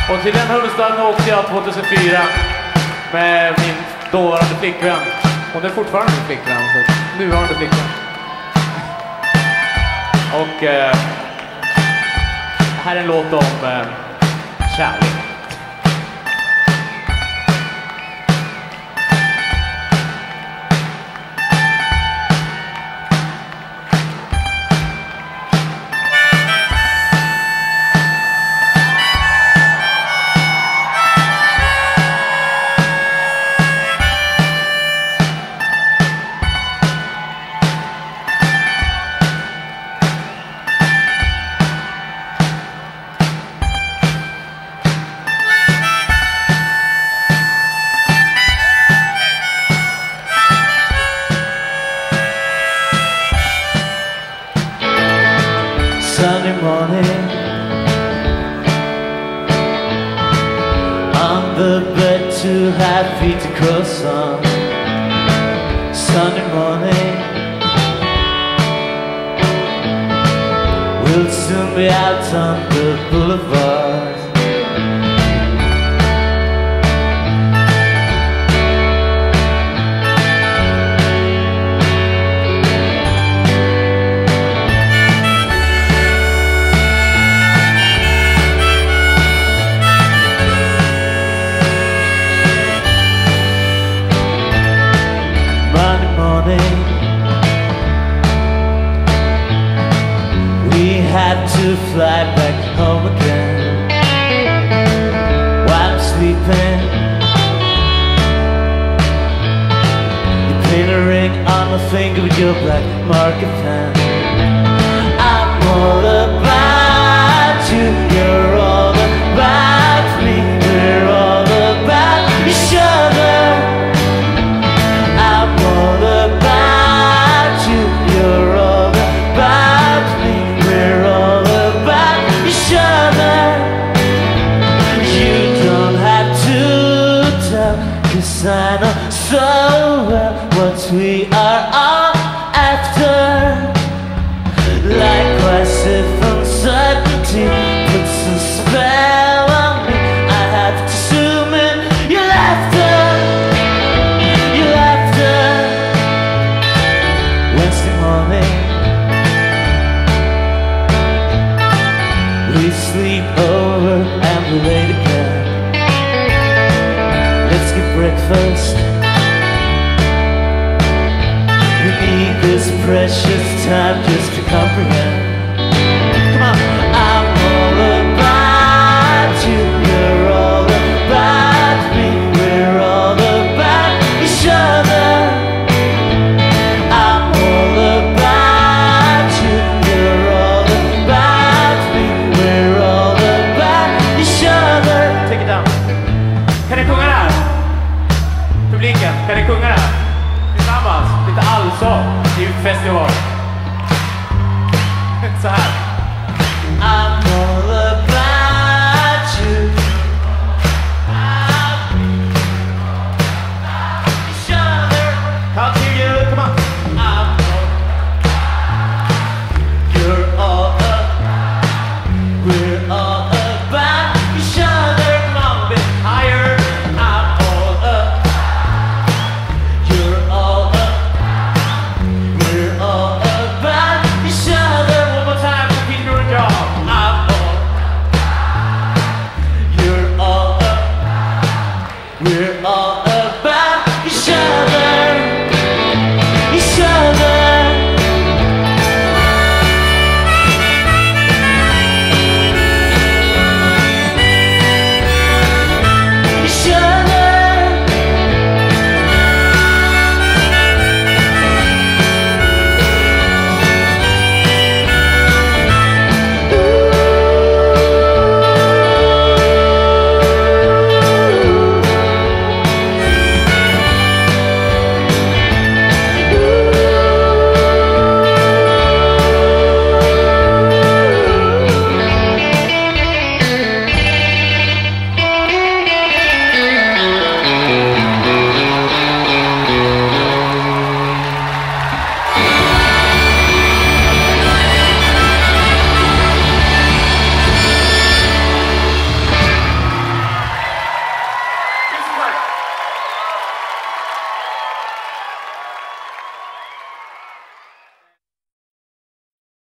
Och till den huvudstaden åkte jag 2004 med min dåvarande flickvän. Hon är fortfarande min flickvän, så nuvarande flickvän. Och här är en låt om kärlek. Sunday morning, on the bed, too high feet to cross on. Sunday morning, we'll soon be out on the boulevard. We had to fly back home again. While I'm sleeping, you paint a ring on my finger with your black marker pen. I'm all about you, you're all about me, we're all about each other. I'm all about you, you're all about me, we're all about each other. You don't have to tell, 'cause I know so well what we are all after. Likewise, if uncertainty puts a spell on me, I have to zoom in your laughter, your laughter. Wednesday morning, we sleep over and we're late again. Let's get breakfast. We need this precious time just to comprehend. Come on. I'm all about you, you're all about me, we're all about each other. I'm all about you, you're all about me, we're all about each other. Take it down. Kan ni sjunga det här? Publiken, kan ni sjunga det här? Tillsammans, lite allsång. Det är ju festival. Så här.